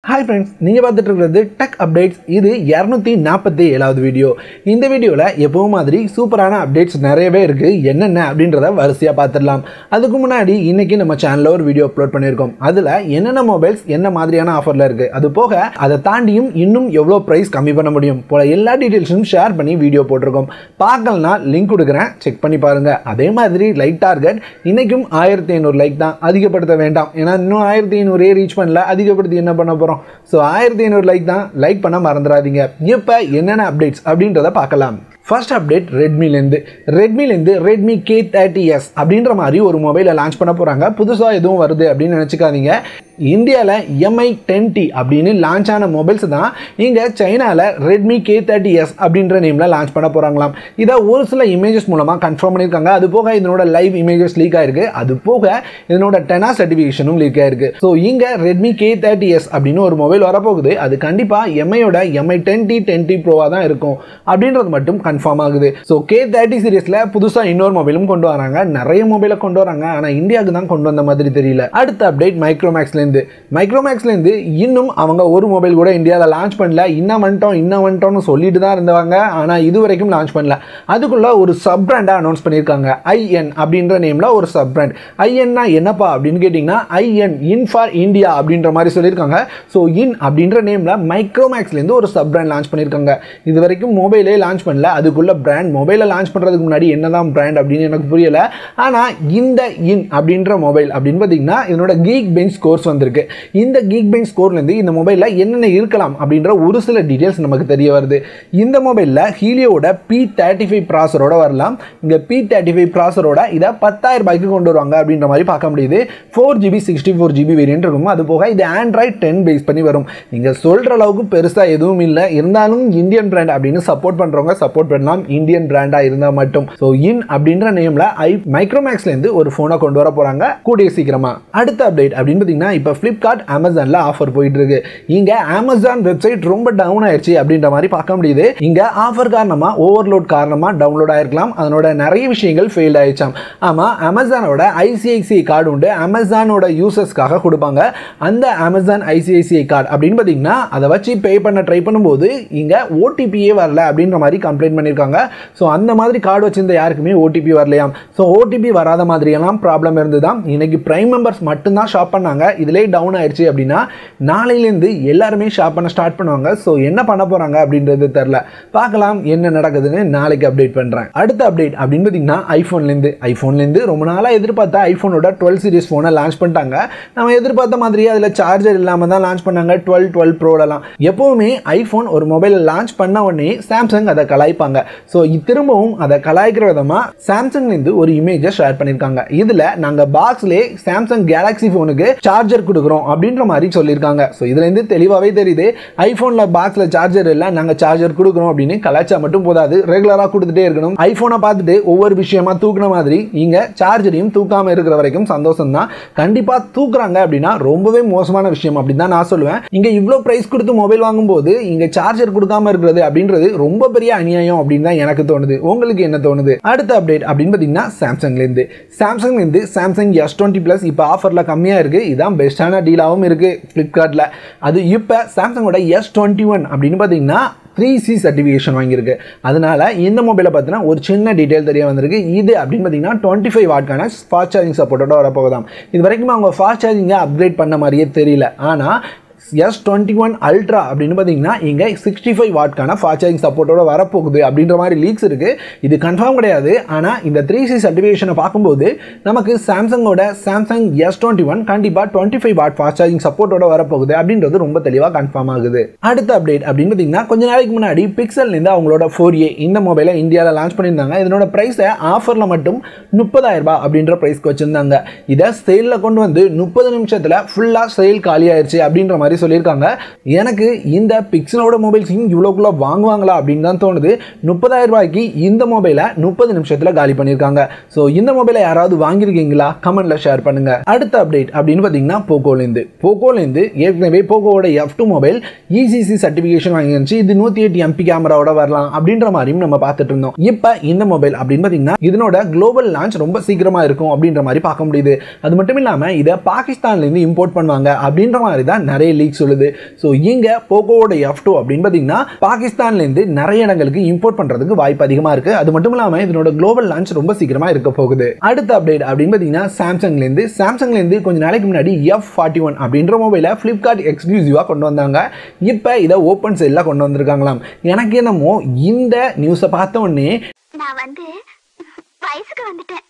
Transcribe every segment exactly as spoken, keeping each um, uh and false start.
Hi friends, நீங்க பார்த்துட்டு இருக்கிறது டெக் அப்டேட்ஸ். இது இருநூற்று நாற்பத்தி ஏழாவது வீடியோ. இந்த வீடியோல எப்பவும் மாதிரி சூப்பரான அப்டேட்ஸ் நிறையவே இருக்கு. என்னென்ன அப்படின்றத வரிசையா பார்த்துடலாம். அதுக்கு முன்னாடி இன்னைக்கு நம்ம சேனல்ல ஒரு வீடியோ அப்லோட் பண்ணியிருக்கோம். அதுல என்னென்ன மொபைல்ஸ் என்ன மாதிரியான ஆஃபர்ல இருக்கு, அது போக அதை தாண்டியும் இன்னும் எவ்வளோ பிரைஸ் கம்மி பண்ண முடியும் போல எல்லா டீடைல்ஸும் ஷேர் பண்ணி வீடியோ போட்டிருக்கோம். பார்க்கலனா லிங்க் கொடுக்குறேன், செக் பண்ணி பாருங்க. அதே மாதிரி லைக் டார்கெட் இன்னைக்கும் ஆயிரத்தி ஐநூறு லைக் தான், அதிகப்படுத்த வேண்டாம். ஏன்னா இன்னும் ஆயிரத்தி ஐநூறு ரீச் பண்ணல, அதிகப்படுத்தி என்ன பண்ண போறோம். So ஆயிரத்தி ஐநூறு லைக் தான், லைக் பண்ண மறந்துடாதீங்க. இப்போ என்னென்ன அப்டேட்ஸ் அப்படின்றத பார்க்கலாம். ஃபர்ஸ்ட் அப்டேட் ரெட்மிலேருந்து ரெட்மிலேருந்து ரெட்மி கே தேர்ட்டி எஸ் அப்படின்ற மாதிரி ஒரு மொபைலை லான்ச் பண்ண போகிறாங்க. புதுசாக எதுவும் வருது அப்படின்னு நினச்சிக்காதீங்க. இந்தியாவில் எம்ஐ டென் டி அப்படின்னு லான்ச் ஆன மொபைல்ஸ் தான் இங்கே சைனாவில் ரெட்மி கே தேர்ட்டி எஸ் அப்படின்ற நேமில் லான்ச் பண்ண போகிறாங்களாம். இதை ஒரு சில இமேஜஸ் மூலமாக கன்ஃபார்ம் பண்ணியிருக்காங்க. அது போக இதனோட லைவ் இமேஜஸ் லீக் ஆயிருக்கு. அது போக இதனோட டெனா சர்டிஃபிகேஷனும் லீக் ஆயிருக்கு. ஸோ இங்கே ரெட்மி கே தேர்ட்டி எஸ் அப்படின்னு ஒரு மொபைல் வரப்போகுது. அது கண்டிப்பாக எம்ஐயோட Mi ten T ten T ப்ரோவாக தான் இருக்கும் அப்படின்றது மட்டும் கன்ஃபார்ம் ஆகுது. ஸோ கே தேர்ட்டி சீரிஸில் புதுசாக இன்னொரு மொபைலும் கொண்டு வராங்க. நிறைய மொபைலை கொண்டு வராங்க, ஆனால் இந்தியாவுக்கு தான் கொண்டு வந்த மாதிரி தெரியல. அடுத்த அப்டேட் மைக்ரோமேக்ஸ்லேருந்து மைக்ரோமேக்ஸ்லேருந்து இன்னும் அவங்க ஒரு மொபைல் கூட இந்தியாவில் லான்ச் பண்ணல. இன்னும் வந்துட்டோம் இன்னும் வந்துட்டோம்னு சொல்லிட்டு தான் இருந்தவங்க, ஆனால் இது வரைக்கும் லான்ச் பண்ணல. அதுக்குள்ள ஒரு சப் பிராண்டை அனௌன்ஸ் பண்ணியிருக்காங்க. ஐஎன் அப்படின்ற நேமில் ஒரு சப் பிராண்ட். ஐஎன்னா என்னப்பா அப்படின்னு கேட்டிங்கன்னா, ஐஎன் இன் ஃபார் இந்தியா அப்படின்ற மாதிரி சொல்லியிருக்காங்க. ஸோ இன் அப்படின்ற நேமில் மைக்ரோமேக்ஸ்லேருந்து ஒரு சப் பிராண்ட் லான்ச் பண்ணியிருக்காங்க. இது வரைக்கும் மொபைலே லான்ச் பண்ணல. அதுக்குள்ள பிராண்ட் மொபைலை லான்ச் பண்ணுறதுக்கு முன்னாடி என்னதான் பிராண்ட் அப்படின்னு எனக்கு புரியல. ஆனால் இந்த இன் அப்படின்ற மொபைல் அப்படின்னு பார்த்தீங்கன்னா இதனோட கீக் பெஞ்ச் ஸ்கோர்ஸ் வந்திருக்கு. இந்த கீக் பெஞ்ச் ஸ்கோர்லேருந்து இந்த மொபைலில் என்னென்ன இருக்கலாம் அப்படின்ற ஒரு சில டீடைல்ஸ் நமக்கு தெரிய வருது. இந்த மொபைலில் ஹீலியோட பி தேர்ட்டி ஃபைவ் ப்ராசரோட வரலாம். இங்கே பி தேர்ட்டி ஃபைவ் ப்ராசரோட இதை பத்தாயிரம் ரூபாய்க்கு கொண்டு வருவாங்க அப்படின்ற மாதிரி பார்க்க முடியுது. Four GB sixty four GB variant இருக்கும். அது போக இது ஆண்ட்ராய்ட் டென் பேஸ் பண்ணி வரும். நீங்கள் சொல்கிற அளவுக்கு பெருசாக எதுவும் இல்லை. இருந்தாலும் இந்தியன் பிராண்ட் அப்படின்னு சப்போர்ட் பண்ணுறவங்க சப்போர்ட் பண்ணலாம், இந்தியன் பிராண்டாக இருந்தால் மட்டும். ஸோ இன் அப்படின்ற நேமில் ஐ மைக்ரோமேக்ஸ்லேருந்து ஒரு ஃபோனை கொண்டு வர போகிறாங்க கூடிய சீக்கிரமாக. அடுத்த அப்டேட் அப்படின்னு பார்த்தீங்கன்னா இப்போ ஃப்ளிப்கார்ட் அமேசானில் ஆஃபர் போயிட்டு இருக்கு. இங்கே அமேசான் வெப்சைட் ரொம்ப டவுன் ஆயிடுச்சு அப்படின்ற மாதிரி பார்க்க முடியுது. இங்கே ஆஃபர் காரணமாக ஓவர்லோட் காரணமாக டவுன்லோட் ஆயிருக்கலாம். அதனோட நிறைய விஷயங்கள் ஃபெயில் ஆயிடுச்சாம். ஆமாம், அமேசானோட ஐசிஐசிஐ கார்டு உண்டு, அமேசானோட யூசர்ஸ்க்காக கொடுப்பாங்க. அந்த அமேசான் ஐசிஐசிஐ கார்டு அப்படின்னு பார்த்தீங்கன்னா அதை வச்சு பே பண்ண ட்ரை பண்ணும்போது இங்கே ஓடிபியே வரல அப்படின்ற மாதிரி கம்ப்ளைண்ட் பண்ணியிருக்காங்க. ஸோ அந்த மாதிரி கார்டு வச்சிருந்த யாருக்குமே ஓடிபி வரலையாம். ஸோ ஓடிபி வராத மாதிரியெல்லாம் ப்ராப்ளம் இருந்துதான். இன்னைக்கு பிரைம் மெம்பர்ஸ் மட்டும்தான் ஷாப் பண்ணாங்க. இதிலே டவுன் ஆயிடுச்சு அப்படின்னா நாளையிலேருந்து எல்லாருமே ஷாப் பண்ண ஸ்டார்ட் பண்ணுவாங்க. ஸோ என்ன பண்ண போகிறாங்க அப்படின்றது தெரில. பார்க்கலாம் என்ன நடக்குதுன்னு நாளைக்கு அப்டேட் பண்ணுறேன். அடுத்த அப்டேட் அப்படின்னு பார்த்தீங்கன்னா ஐஃபோன்லேருந்து ஐஃபோன்லேருந்து ரொம்ப நாளாக எதிர்பார்த்தா ஐஃபோனோட டுவெல் சீரிஸ் ஃபோனை லான்ச் பண்ணிட்டாங்க. நம்ம எதிர்பார்த்த மாதிரியே அதில் சார்ஜர் இல்லாமல் தான் லான்ச் பண்ணாங்க. டுவெல் டுவெல் ப்ரோலலாம் எப்போவுமே ஐஃபோன் ஒரு மொபைலை லான்ச் பண்ண உடனே சாம்சங் அதை கலாய்ப்பாங்க. ஸோ திரும்பவும் அதை கலாய்க்கிற விதமாக சாம்சங்லேருந்து ஒரு இமேஜை ஷேர் பண்ணியிருக்காங்க. இதில் நாங்கள் பாக்ஸ்லேயே சாம்சங் கேலக்ஸி ஃபோனுக்கு சார்ஜர் கொடுக்குறோம் அப்படின்ற மாதிரி சொல்லியிருக்காங்க. ஸோ இதுலேருந்து தெளிவாகவே தெரியுது ஐஃபோனில் பாக்ஸில் சார்ஜர் இல்லை, நாங்கள் சார்ஜர் கொடுக்குறோம் அப்படின்னு கலாய்ச்சா மட்டும் போதாது, ரெகுலராக கொடுத்துட்டே இருக்கணும். ஐஃபோனை பார்த்துட்டு ஒவ்வொரு விஷயமா தூக்குன மாதிரி இங்கே சார்ஜரையும் தூக்காமல் இருக்கிற வரைக்கும் சந்தோஷம் தான். கண்டிப்பாக தூக்குறாங்க அப்படின்னா ரொம்பவே மோசமான விஷயம் அப்படின்னு தான் நான் சொல்லுவேன். இங்கே இவ்வளோ ப்ரைஸ் கொடுத்து மொபைல் வாங்கும்போது இங்கே சார்ஜர் கொடுக்காம இருக்கிறது அப்படின்றது ரொம்ப பெரிய அநியாயம் அப்படின்னு தான் எனக்கு தோணுது. உங்களுக்கு என்ன தோணுது? அடுத்த அப்டேட் அப்படின்னு பார்த்தீங்கன்னா சாம்சங்லேருந்து சாம்சங்லேருந்து சாம்சங் எஸ் டுவெண்ட்டி ப்ளஸ் இப்போ ஆஃபரில் கம்மியாக இருக்குது. இதான் பெஸ்ட்டான டீலாகவும் இருக்குது ஃப்ளிப்கார்ட்டில். அது இப்போ சாம்சங்கோட எஸ் டுவெண்ட்டி ஒன் அப்படின்னு பார்த்தீங்கன்னா த்ரீ சி சர்டிஃபிகேஷன் வாங்கியிருக்கு. அதனால இந்த மொபைலை பார்த்தீங்கன்னா ஒரு சின்ன டீட்டெயில் தெரிய வந்திருக்கு. இது அப்படின்னு பார்த்தீங்கன்னா டுவெண்ட்டி ஃபைவ் வாட்கான ஃபாஸ்ட் சார்ஜிங் சப்போர்ட்டோட வரப்போகுதாம். இது வரைக்கும் அவங்க ஃபாஸ்ட் சார்ஜிங்கை அப்கிரேட் பண்ண மாதிரியே தெரியல. ஆனால் எஸ் டுவெண்ட்டி ஒன் அல்ட்ரா அப்படின்னு பார்த்தீங்கன்னா இங்கே சிக்ஸ்டி ஃபைவ் வாட்கான ஃபாஸ்ட் சார்ஜிங் சப்போர்ட்டோட வரப்போகுது அப்படின்ற மாதிரி லீக்ஸ் இருக்குது. இது கன்ஃபார்ம் கிடையாது. ஆனால் இந்த த்ரீ சி சர்டிஃபிகேஷனை பார்க்கும்போது நமக்கு சாம்சங்கோட சாம்சங் எஸ் டுவெண்ட்டி ஒன் கண்டிப்பாக twenty five watt fast charging சப்போர்ட்டோட வரப்போகுது அப்படின்றது ரொம்ப தெளிவாக கன்ஃபார்ம் ஆகுது. அடுத்த அப்டேட் அப்படின்னு பார்த்தீங்கன்னா கொஞ்ச நாளைக்கு முன்னாடி பிக்சல்லேருந்து அவங்களோட ஃபோர் ஏ இந்த மொபைலை இந்தியாவில் லான்ச் பண்ணியிருந்தாங்க. இதனோட ப்ரைஸை ஆஃபரில் மட்டும் முப்பதாயிரம் ரூபாய் அப்படின்ற ப்ரைஸ்க்கு வச்சுருந்தாங்க. இதை சேலில் கொண்டு வந்து முப்பது நிமிஷத்தில் ஃபுல்லாக சேல் காலியாயிருச்சு அப்படின்ற மாதிரி சொல்லியிருக்காங்க. எனக்கு இந்த பிக்சலோட மொபைல்ஸையும் இவ்வளோக்குள்ள வாங்குவாங்களா அப்படின்னு தான் தோணுது. முப்பதாயிரம் ரூபாய்க்கு இந்த மொபைலை முப்பது நிமிஷத்தில் காலி பண்ணியிருக்காங்க. ஸோ இந்த மொபைலை யாராவது வாங்கியிருக்கீங்களா? கமெண்ட்ல ஷேர் பண்ணுங்க. அடுத்த அப்டேட் அப்படின்னு பார்த்தீங்கன்னா போகோலேருந்து போகோலேருந்து ஏற்கனவே போகோவோட F two mobile ECC certification வாங்கிருந்துச்சு. இது நூற்றி எட்டு எம்பி கேமராவோட வரலாம் அப்படின்ற மாதிரியும் நம்ம பார்த்துட்டு இருந்தோம். இப்போ இந்த மொபைல் அப்படின்னு பார்த்தீங்கன்னா இதனோட குளோபல் லான்ச் ரொம்ப சீக்கிரமா இருக்கும் அப்படின்ற மாதிரி பார்க்க முடியுது. அது மட்டும் இல்லாமல் இதை பாகிஸ்தான்லேருந்து இம்போர்ட் பண்ணுவாங்க அப்படின்ற மாதிரி தான் நிறைய லீக் சொல்லுது. ஸோ இங்கே போக்கோவோட எஃப் டூ அப்படின்னு பார்த்தீங்கன்னா பாகிஸ்தான்லேருந்து நிறைய இடங்களுக்கு இம்போர்ட் பண்ணுறதுக்கு வாய்ப்பு அதிகமாக இருக்குது. அது மட்டும் இல்லாமல் இதனோட குளோபல் லான்ச் ரொம்ப சீக்கிரமாக இருக்க போகுது. அடுத்த அப்டேட் அப்படின்னு பார்த்தீங்கன்னா சாம்சங்லேருந்து சாம்சங்லேருந்து கொஞ்சம் நாளைக்கு முன்னாடி எஃப் ஃபார்ட்டி ஒன் அப்படின்ற மொபைலை ஃப்ளிப்கார்ட் எக்ஸ்க்ளூசிவாக கொண்டு வந்தாங்க. இப்போ இதை ஓப்பன் சேலில் கொண்டு வந்திருக்காங்களாம். எனக்கு என்னமோ இந்த நியூஸை பார்த்த உடனே நான் வந்து வயசுக்கு வந்துட்டேன்.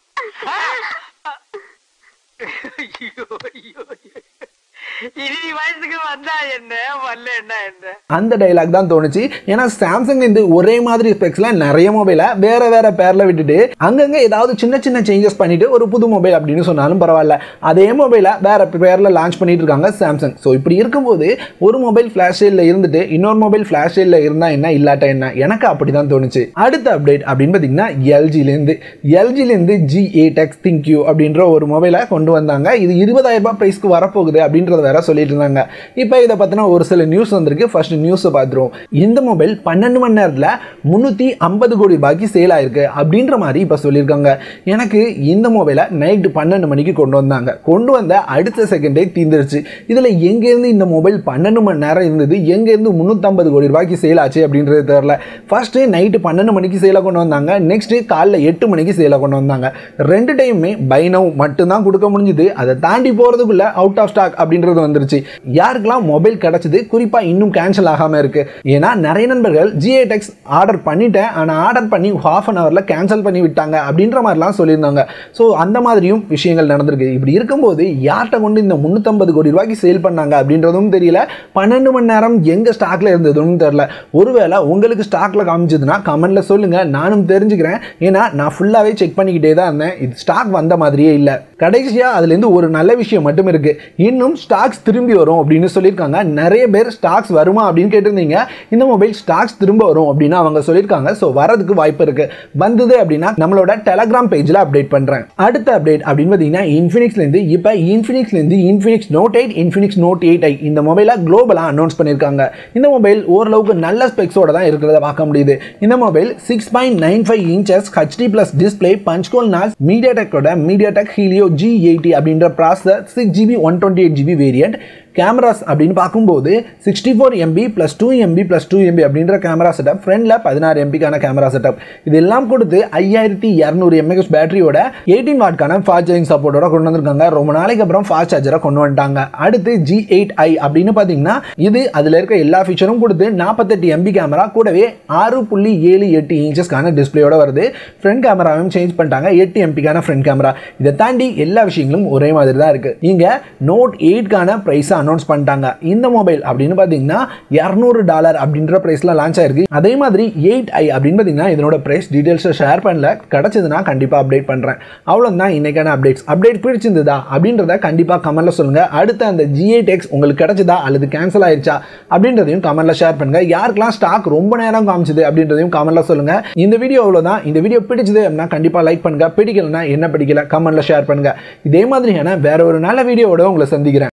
அந்த டைலாக் தான் தோணுச்சு. ஏன்னா சாம்சங் இந்த ஒரே மாதிரி ஸ்பெக்ஸ்ல நிறைய மொபைலை வேற வேற பேர்ல விட்டுட்டு அங்கங்க ஏதாவது சின்ன சின்ன சேஞ்சஸ் பண்ணிட்டு ஒரு புது மொபைல் அப்படின்னு சொன்னாலும் பரவாயில்ல, அதே மொபைலை வேற பேர்ல லான்ச் பண்ணிட்டு இருக்காங்க சாம்சங். ஸோ இப்படி இருக்கும்போது ஒரு மொபைல் ஃபிளாஷ் சேல்ல இருந்துட்டு இன்னொரு மொபைல் ஃபிளாஷ் சேல்ல இருந்தா என்ன இல்லாட்ட என்ன, எனக்கு அப்படிதான் தோணுச்சு. அடுத்த அப்டேட் அப்படின்னு பார்த்தீங்கன்னா எல்ஜிலேருந்து எல்ஜிலேருந்து ஜி எயிட் எக்ஸ் ThinQ அப்படின்ற ஒரு மொபைலை கொண்டு வந்தாங்க. இது இருபதாயிரம் ரூபாய் பிரைஸ்க்கு வரப்போகுது அப்படின்றத வேற சொல்லிட்டு இருந்தாங்க. இப்போ இதை பத்தின ஒரு சில நியூஸ் வந்திருக்கு. ஃபர்ஸ்ட் நியூஸ் பார்த்துருவோம். இந்த மொபைல் பன்னெண்டு மணி நேரத்தில் முன்னூத்தி ஐம்பது கோடி ரூபாய்க்கு சேல் ஆயிருக்கு அப்படின்ற மாதிரி இப்போ சொல்லியிருக்காங்க. எனக்கு இந்த மொபைலை நைட்டு பன்னெண்டு மணிக்கு கொண்டு வந்தாங்க. கொண்டு வந்த அடுத்த செகண்டே தீர்ந்துருச்சு. இதில் எங்கேருந்து இந்த மொபைல் பன்னெண்டு மணி நேரம் இருந்தது, எங்கேருந்து முந்நூற்றம்பது கோடி ரூபாய்க்கு சேல் ஆச்சு அப்படின்றது தெரியல. ஃபர்ஸ்ட் நைட்டு பன்னெண்டு மணிக்கு சேலை கொண்டு வந்தாங்க, நெக்ஸ்ட் காலைல எட்டு மணிக்கு சேலை கொண்டு வந்தாங்க. ரெண்டு டைமுமே பை நவ் மட்டும்தான் கொடுக்க முடிஞ்சுது. அதை தாண்டி போகிறதுக்குள்ள அவுட் ஆஃப் ஸ்டாக் அப்படின்றது வந்துருச்சு. யாருக்கெல்லாம் மொபைல் கிடைச்சது, குறிப்பா இன்னும் கேன்சல் ஆகாம இருக்கு. ஏன்னா நிறைய நண்பர்கள் ஜி எயிட் எக்ஸ் ஆர்டர் பண்ணிட்டேன், ஆனா ஆர்டர் பண்ணி ஹாஃப் அன் அவர்ல கேன்சல் பண்ணி விட்டாங்க அப்படின்ற மாதிரிலாம் சொல்லியிருந்தாங்க. ஸோ அந்த மாதிரியும் விஷயங்கள் நடந்திருக்கு. இப்படி இருக்கும்போது யார்கிட்ட கொண்டு இந்த முன்னூற்றம்பது கோடி ரூபாய்க்கு சேல் பண்ணாங்க அப்படின்றதும் தெரியல, பன்னெண்டு மணி நேரம் எங்க ஸ்டாக்ல இருந்ததுன்னு தெரியல. ஒருவேளை உங்களுக்கு ஸ்டாக்ல காமிச்சதுன்னா கமெண்ட்ல சொல்லுங்க, நானும் தெரிஞ்சுக்கிறேன். ஏன்னா நான் ஃபுல்லாவே செக் பண்ணிக்கிட்டே தான் இருந்தேன், இது ஸ்டாக் வந்த மாதிரியே இல்லை. கடைசியா அதுல இருந்து ஒரு நல்ல விஷயம் மட்டும் இருக்கு, இன்னும் ஸ்டாக்ஸ் திரும்பி வரும் அப்படின்னு சொல்லியிருக்காங்க. நிறைய பேர் ஸ்டாக்ஸ் வருமா அப்படின்னு கேட்டிருந்தீங்க. இந்த மொபைல் ஸ்டாக்ஸ் திரும்ப வரும் அப்படின்னு அவங்க சொல்லியிருக்காங்க. ஸோ வரதுக்கு வாய்ப்பு இருக்கு. வந்தது அப்படின்னா நம்மளோட டெலகிராம் பேஜில் அப்டேட் பண்றேன். அடுத்த அப்டேட் அப்படின்னு பார்த்தீங்கன்னா இன்ஃபினிக்ஸ்லேருந்து இப்போ இன்ஃபினிக்ஸ்லேருந்து Infinix Note eight Infinix Note eight i இந்த மொபைலை குளோபலாக அனௌன்ஸ் பண்ணியிருக்காங்க. இந்த மொபைல் ஓரளவுக்கு நல்ல ஸ்பெக்ஸோட தான் இருக்கிறத பார்க்க முடியுது. இந்த mobile six point nine five inches HD plus display, punch hole நாஸ், மீடியாடெக்கோட மீடியாடெக் ஹீலியோ ஜி எயிட்டி அப்படின்ற processor, six GB one twenty eight GB variant. Cameras அப்படின்னு பார்க்கும்போது sixty four MP plus two MP plus two MP அப்படின்ற camera setup, ஃப்ரண்ட்ல பதினாறு எம்பிக்கான camera setup. இதெல்லாம் கொடுத்து ஐயாயிரத்தி இரநூறு எம்ஏஹெச் பேட்டரியோட எயிட்டீன் வாட்கான ஃபாஸ்ட் சார்ஜிங் சப்போர்ட்டோட கொண்டு வந்திருக்காங்க. ரொம்ப நாளைக்கு அப்புறம் ஃபாஸ்ட் சார்ஜரை கொண்டு வந்துட்டாங்க. அடுத்து ஜி எயிட் ஐ அப்படின்னு பார்த்தீங்கன்னா இது அதில் இருக்க எல்லா ஃபீச்சரும் கொடுத்து நாற்பத்தெட்டு எம்பி கேமரா, கூடவே ஆறு புள்ளி ஏழு எட்டு இன்ச்சஸ்க்கான டிஸ்பிளேயோட வருது. ஃப்ரண்ட் கேமராவையும் சேஞ்ச் பண்ணிட்டாங்க, எட்டு எம்பிக்கான ஃப்ரண்ட் கேமரா. இதை தாண்டி எல்லா விஷயங்களும் ஒரே மாதிரி தான் இருக்கு. இங்க நோட் எயிட்கான பிரைஸ் அனௌன்ஸ் பண்ணிட்டாங்க. இந்த மொபைல் அப்படின்னு பார்த்தீங்கன்னா இருநூறு டாலர் அப்படின்ற பிரைஸ்ல லான்ச் ஆயிருக்கு. அதே மாதிரி எயிட் ஐ அப்படின்னு பார்த்தீங்கன்னா இதனோட பிரைஸ் டீடைல்ஸ் ஷேர் பண்ணல, கிடைச்சதுன்னா கண்டிப்பா அப்டேட் பண்றேன். அவ்வளவுதான் இன்னைக்கான அப்டேட்ஸ். அப்டேட் பிடிச்சிருந்ததா அப்படின்றத கண்டிப்பா கமெண்ட்ல சொல்லுங்க. அடுத்து அந்த ஜி எயிட் எக்ஸ் உங்களுக்கு கிடைச்சதா அல்லது கேன்சல் ஆயிடுச்சா அப்படின்றதையும் கமெண்ட்ல ஷேர் பண்ணுங்க. யாருக்கெல்லாம் ஸ்டாக் ரொம்ப நேரம் காமிச்சது அப்படின்றதையும் கமெண்ட்ல சொல்லுங்க. இந்த வீடியோ அவ்வளவுதான். இந்த வீடியோ பிடிச்சது அப்படின்னா கண்டிப்பா லைக் பண்ணுங்க, பிடிக்கலன்னா என்ன பிடிக்கல கமெண்ட்ல ஷேர் பண்ணுங்க. இதே மாதிரியான வேற ஒரு நல்ல வீடியோவோட உங்களை சந்திக்கிறேன்.